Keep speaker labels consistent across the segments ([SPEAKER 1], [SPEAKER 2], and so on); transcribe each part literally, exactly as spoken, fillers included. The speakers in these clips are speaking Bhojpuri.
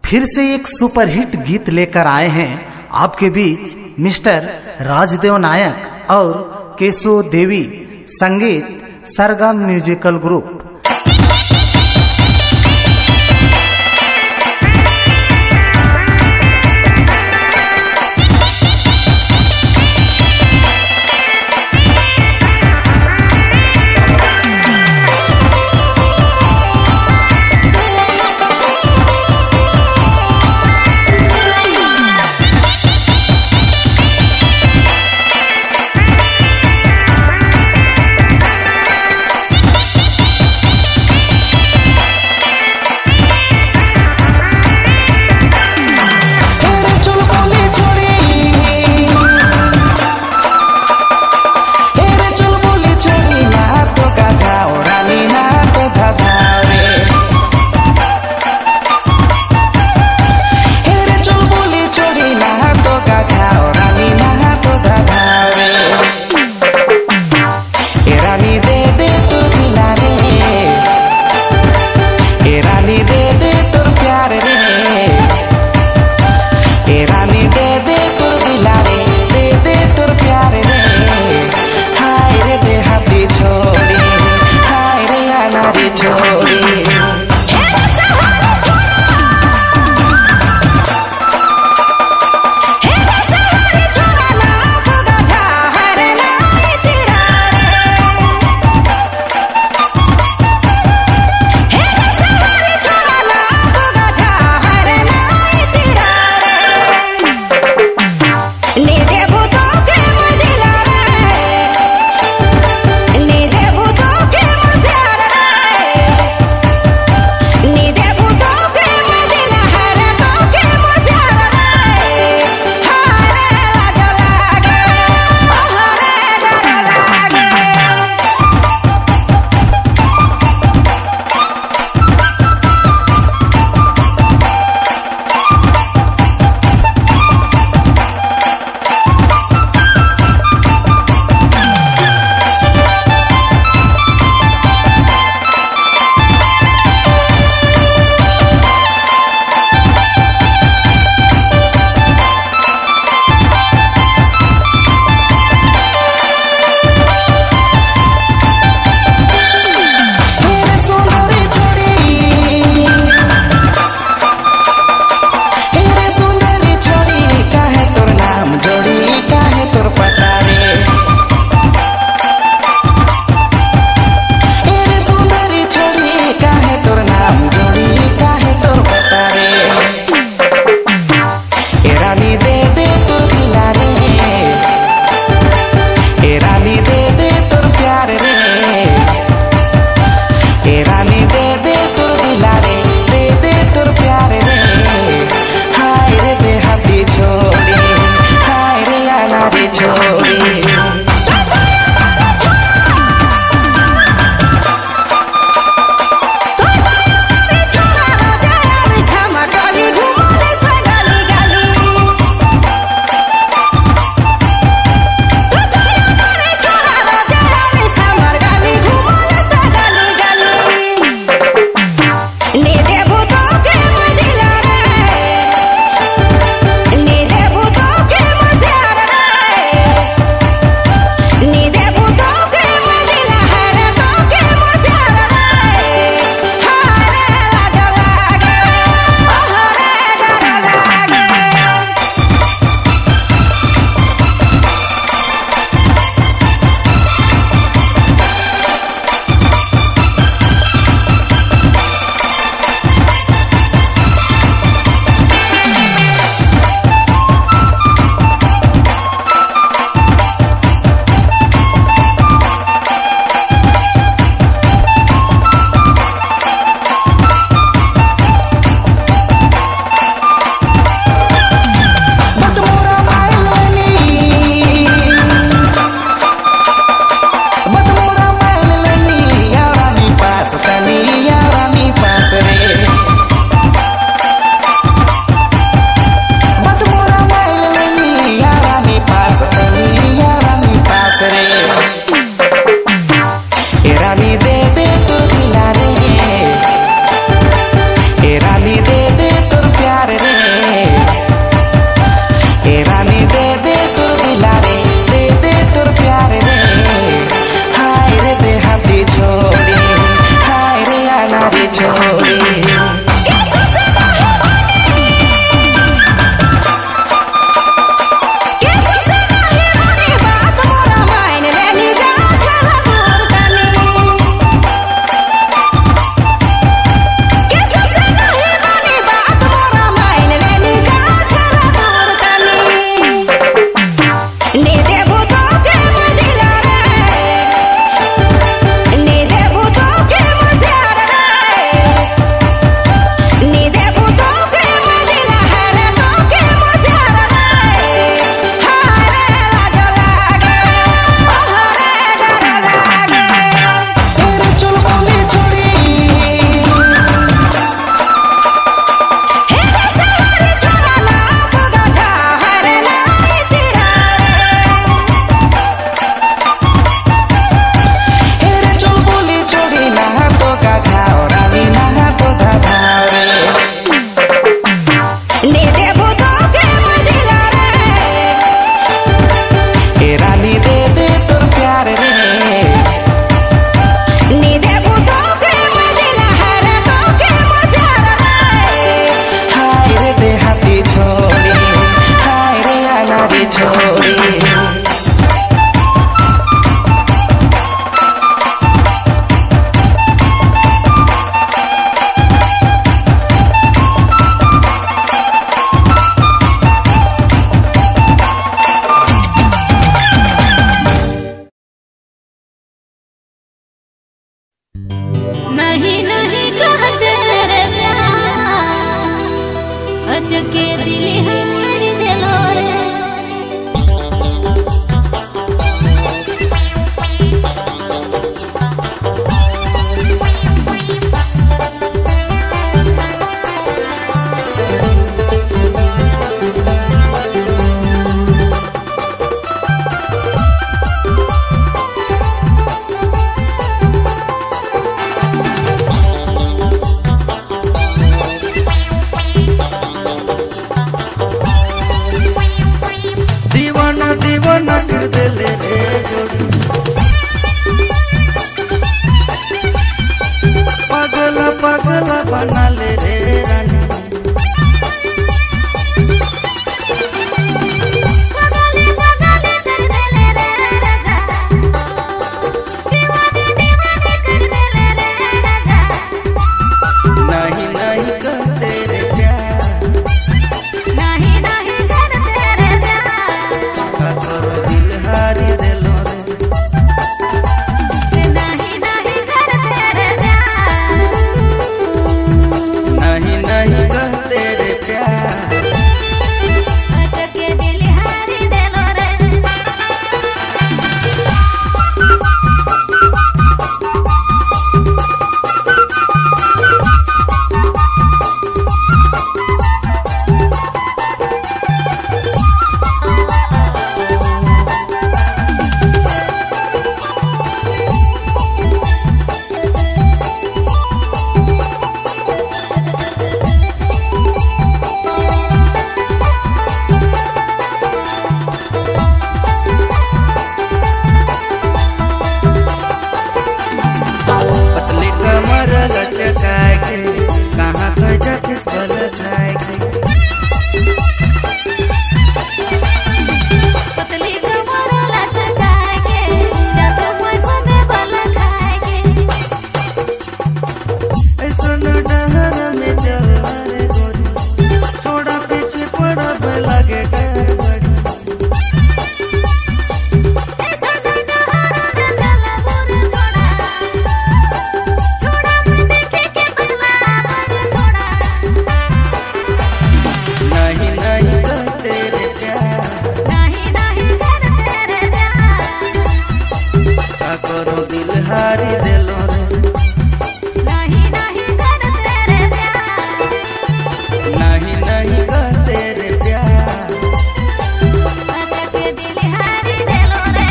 [SPEAKER 1] फिर से एक सुपरहिट गीत लेकर आए हैं आपके बीच मिस्टर राजदेव नायक और केशो देवी, संगीत सरगम म्यूजिकल ग्रुप।
[SPEAKER 2] अचके दिली हारी देलो रे
[SPEAKER 3] दीवाना कर दिले रे जोड़ी पागला पागला बना ले रे रानी
[SPEAKER 2] पागले पागले कर देले रे राजा दीवानी दीवानी कर देले रे राजा
[SPEAKER 3] नहीं नहीं कर तेरे प्यार
[SPEAKER 2] नहीं नहीं कर तेरे प्यार
[SPEAKER 3] करो दिल हारी देलो
[SPEAKER 2] रे नहीं नहीं कर तेरे प्यार
[SPEAKER 3] नहीं नहीं कर तेरे प्यार
[SPEAKER 2] अचके दिल हारी देलो रे
[SPEAKER 3] पतले कमर लचकाए के कहाँ खजा किस बल खाए के
[SPEAKER 2] पतली कमर लचकाए के जब कोई घूमे बल खाए के
[SPEAKER 3] ऐसा न डहर में चल रे गोरी थोड़ा पीछे पड़ा लगे डर बड़ी
[SPEAKER 2] ऐसा न डहर में चल बुर छोड़ा छोड़ा मैं देखे के बदला बुर छोड़ा
[SPEAKER 3] नहीं नहीं कर तेरे प्यार
[SPEAKER 2] नहीं नहीं कर तेरे प्यार
[SPEAKER 3] का करो दिल हारी देलो रे
[SPEAKER 2] नहीं नहीं कर तेरे प्यार
[SPEAKER 3] नहीं नहीं कर तेरे प्यार
[SPEAKER 2] अचके दिल हारी देलो रे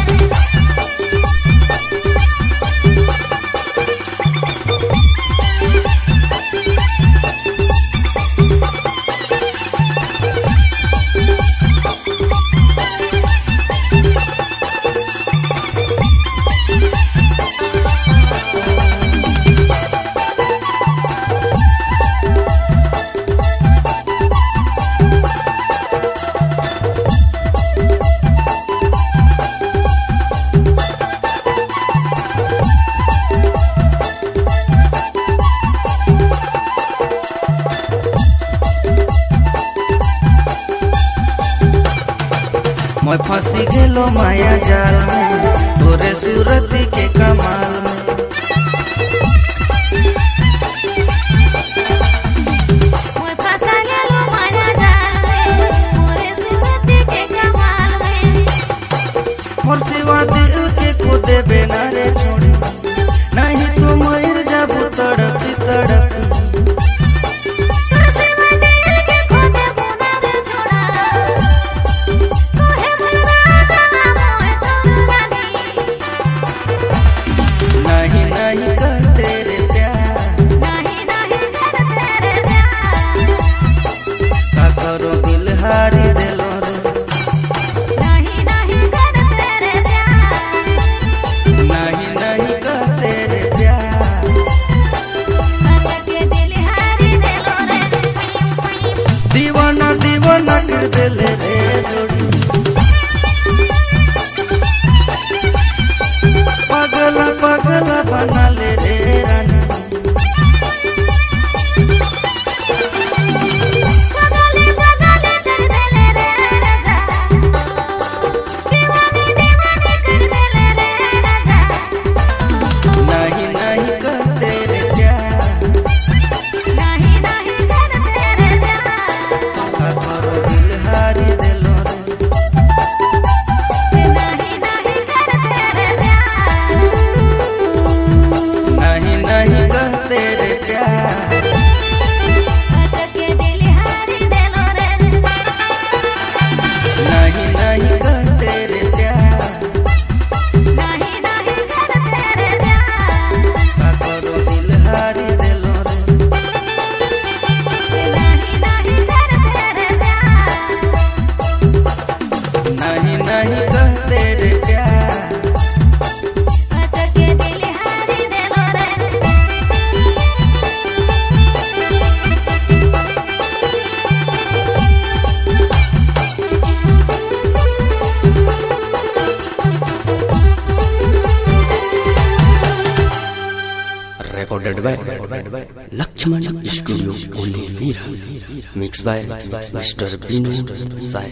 [SPEAKER 3] मैं फंसी गेलो माया जाल में तोरे सूरत के कमाल में
[SPEAKER 2] मैं फंसा गेलो माया जाल में मोरे सूरत के कमाल में
[SPEAKER 3] मोर सिवा दिल के को देबे ना रे छोड़ी नहीं तो मर जाबू तड़पी तड़पी
[SPEAKER 2] तुझसे मैं दिल के खोदे बुना रे छोड़ा तोहे मरना जाना मोए तोर रानी
[SPEAKER 3] नहीं नहीं कर तेरे प्यार
[SPEAKER 2] नहीं नहीं कर तेरे प्यार
[SPEAKER 3] का करो दिल हारी देलो रे
[SPEAKER 2] नहीं नहीं कर तेरे प्यार
[SPEAKER 3] नहीं नहीं कर तेरे प्यार
[SPEAKER 2] अचके दिल हारी देलो रे
[SPEAKER 3] दीवाना दीवाना कर दिले रे जोड़ी पागला पागला बना ले रे रानी
[SPEAKER 2] पागले पागले कर देले रे राजा दीवानी दीवानी कर देले रे राजा
[SPEAKER 3] नहीं नहीं कर तेरे प्यार
[SPEAKER 2] नहीं नहीं कर तेरे प्यार
[SPEAKER 4] Lakshman Studio Olivira. Mixed by Mister Binu Sai.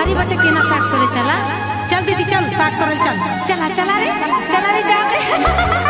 [SPEAKER 5] बारी बटे केना साग करे चला। चल दीदी चल साग करे चल। चला चला रे चला रे जा रे।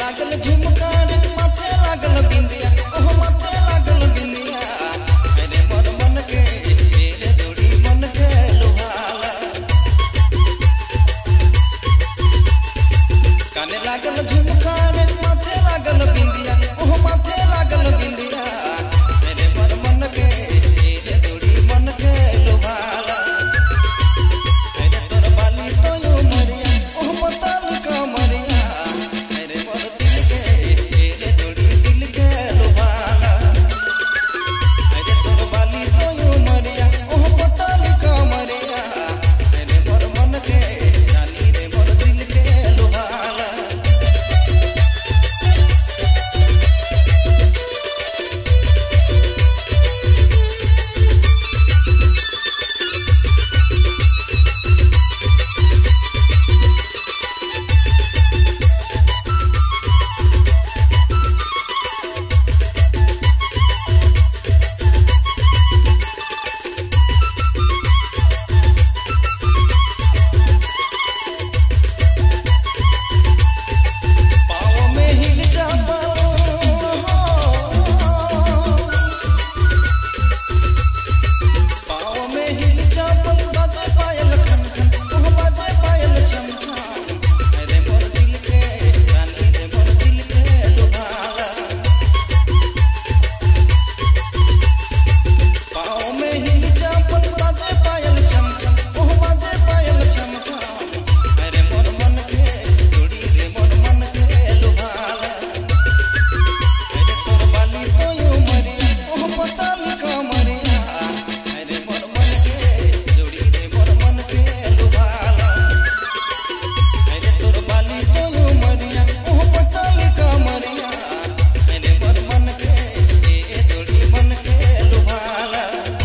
[SPEAKER 3] लागल झुमका रे माथे लागल बिंदिया ओह माथे लागल बिंदिया अरे मोर मन के रे जोड़ी मन के लुभाला काने लागल झुमका रे माथे लागल बिंदिया ओह माथे लागल बिंदिया अरे मोर मन के रे जोड़ी मन के लुभाला अरे तोर बाली तो यो मरिया ओह पताल का मरिया अरे मोर दिल के रे जोड़ी दिल के लुभाला अरे तोर बाली तो यो मरिया ओह पताल का मरिया अरे मोर मन के रानी रे मोर दिल के लुभाला पाँव में हिल जाबल पाँव में हिल जाबल बाजे पायल खन खन ओह बाजे पायल छम छम अरे मोर दिल के रानी रे मोर दिल के लुभाला पाँव में हिल जाबल बाजे पायल छम छम ओह बाजे पायल छम छम अरे मोर मन के जोड़ी रे मोर मन के लुभाला अरे तोर बाली तो यो मरिया ओह पताल का मरिया अरे मोर मन के जोड़ी रे मोर मन के लुभाला अरे तोर बाली तो यो मरिया ओह पताल का मरिया अरे मोर मन के जोड़ी मन के लुभाला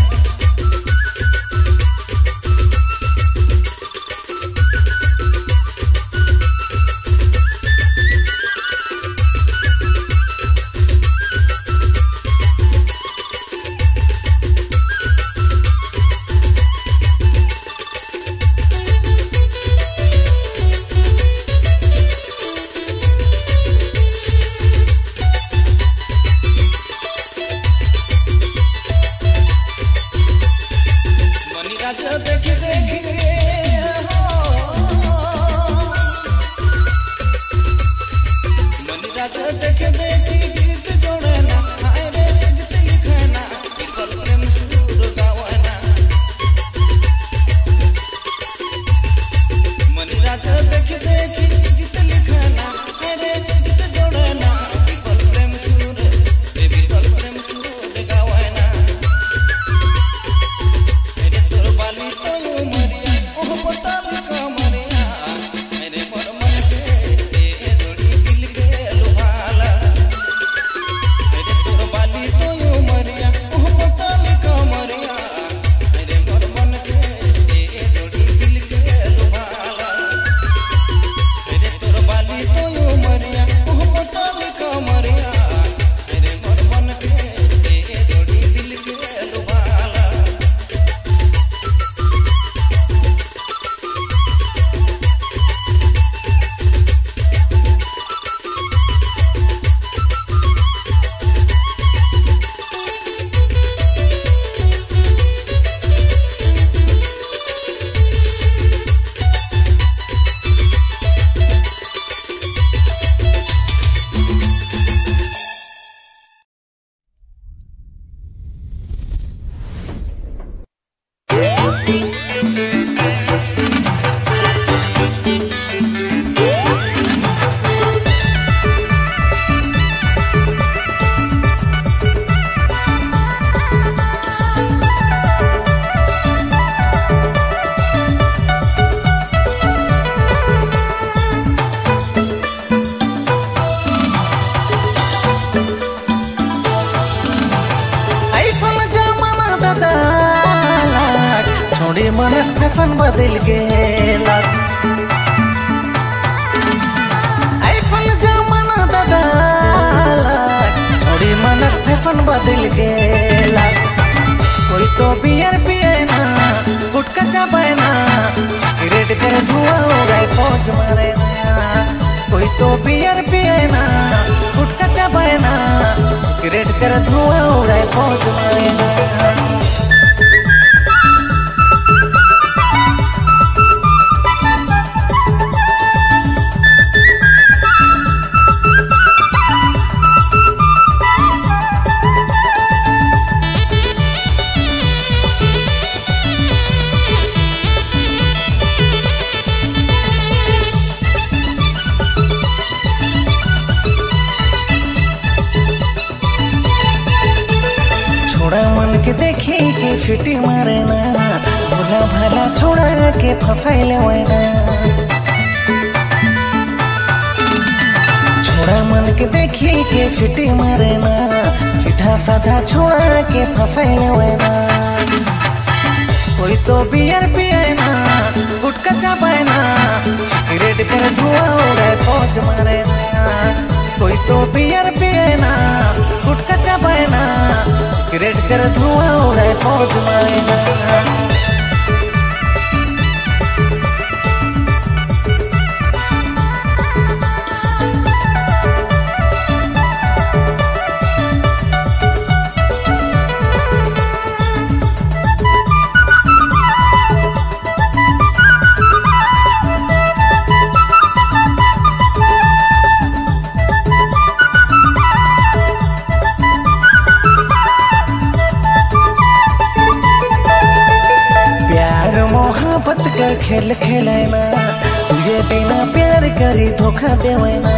[SPEAKER 3] मनी राजा देख देख मनी राजा देख देख गीत जोड़ना हाय रे गीत लिखना बिरबल प्रेम सुर गावना मनी राजा देख देख गीत लिखना हाय रे गीत जोड़ना बिरबल प्रेम सुर रे बिरबल प्रेम सुर गावना अरे तोर बाली तो यो मरिया ओह पताल का मरिया अरे मोर मन के रे जोड़ी दिल के लुभाला अरे तोर बाली तो यो मरिया ओह पताल का मरिया अरे मोर मन के रे जोड़ी दिल के लुभाला अरे तोर बाली तो यो मरिया ओह पताल का मरिया अरे मोर मन के रे जोड़ी दिल के लुभाला
[SPEAKER 6] छोड़ी मन फैशन बदल गेला ऐसन जमाना दादा छोड़ी मन फैशन बदल गेला कोई तो बियर पिए ना गुटखा चबाए ना सिगरेट कर धुआं हो गए फौज मारे ना कोई तो बियर पिए ना सिगरेट कर धुआं उड़ाए पहुंच मारेगा। छोड़ा मन के देखी के फिटी मारे ना, भोला भाला छोड़ा के फफैले वैना। छोड़ा मन के देखी के फिटी मारे ना, सीधा साधा छोड़ा के फफैले वैना। कोई तो बियर पिए ना, गुटखा चबाए ना, सिगरेट कर धुआं उड़ाए पहुंच मारे ना। कोई तो बियर पिए ना, गुटखा चबाए ना, सिगरेट कर धुआं उड़ाए पहुंच मारे ना। मोहब्बत कर खेल खेलना, तुझे बिना प्यार करी धोखा देवना।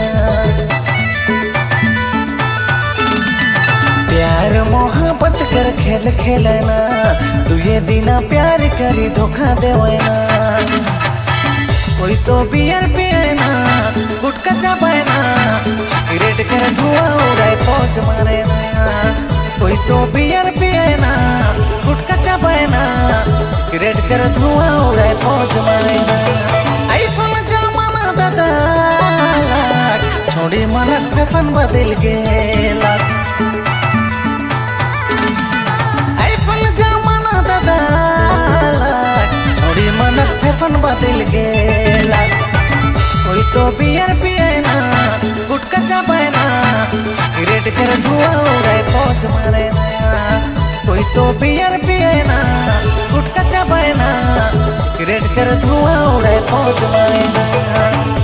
[SPEAKER 6] प्यार मोहब्बत कर खेल खेलना, तुझे बिना प्यार करी धोखा देवना। कोई तो बियर पिएना, गुटखा चबाएना, सिगरेट कर धुआं उड़ाए पहुंच मारेना। कोई तो बियर पिएना, गुटखा चबाएना, सिगरेट कर धुआं उड़ाए पहुंच मारेना। ऐसा जमाना दादा छोड़ी मनक फैशन बदल गेला। ऐसा जमाना दादा छोड़ी मनक फैशन बदल गेला। कोई तो बियर पिएना, गुटखा चबाएना, सिगरेट कर धुआं उड़ाए पहुंच मारेना। कोई तो बियर पिएना, गुटखा चबाएना, सिगरेट कर धुआं उड़ाए पहुंच मारेना।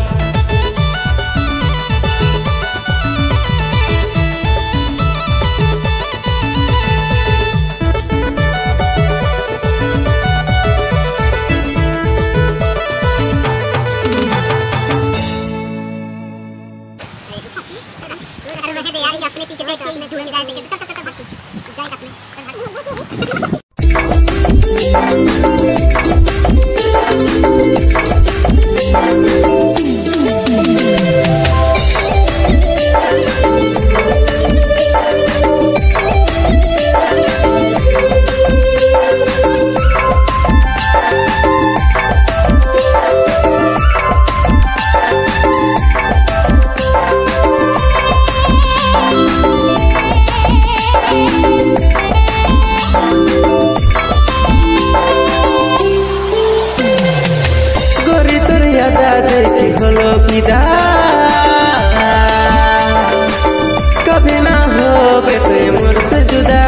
[SPEAKER 6] कभी ना हो बेटे मुझसे जुदा,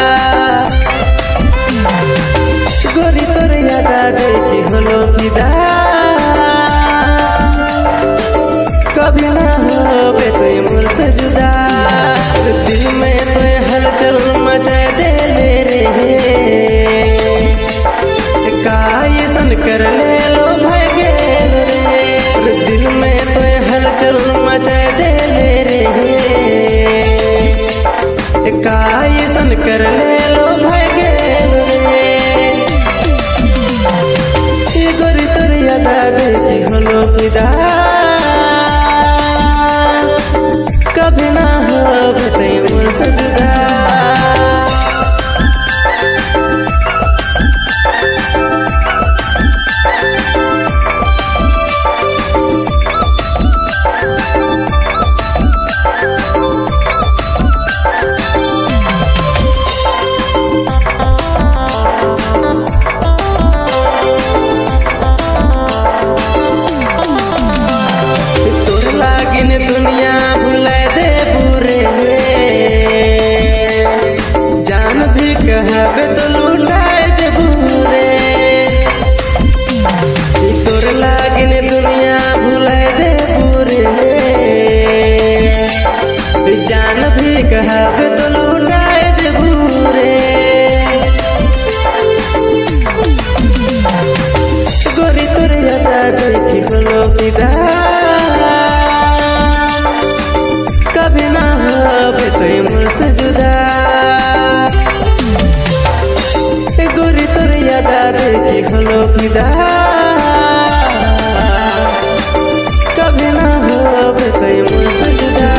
[SPEAKER 6] गोरी तोर याद देखी होलो फिदा। कभी ना हो बेटे मुझसे जुदा, दिल में तो हलचल मचा दे रे। कायसन कर ले लो भागे रे, दिल में तो हलचल मचा दे रे। कायसन कर ले लो भागे रे, गोरी तोर याद देखी होलो फिदा। कभी ना हो बेटे मुझसे जुदा।
[SPEAKER 7] कहा तो लौटाए दे भूरे गोरी तोर यादा देखी बोलो पिदा कभी ना हो तो मुझसे जुदा गोरी तोर यादा देखी बोलो पिदा कभी ना हो तो मुझसे जुदा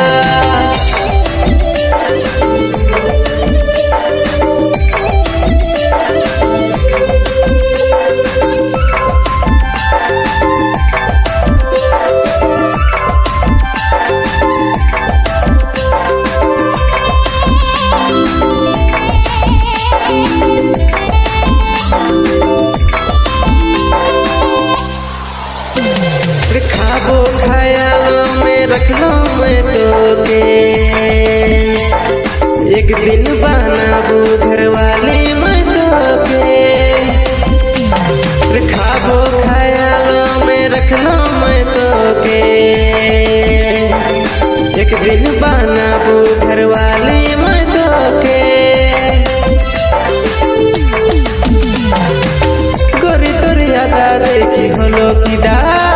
[SPEAKER 7] खाबो ख्यालों में रख लो मैं तो के एक दिन बनाबो घर वाले मैं तो के खाबो ख्यालों में रख लो मैं तो के एक दिन बनाबो घर वाले मैं तो के गोरी तोर यादा देखी हलो किदा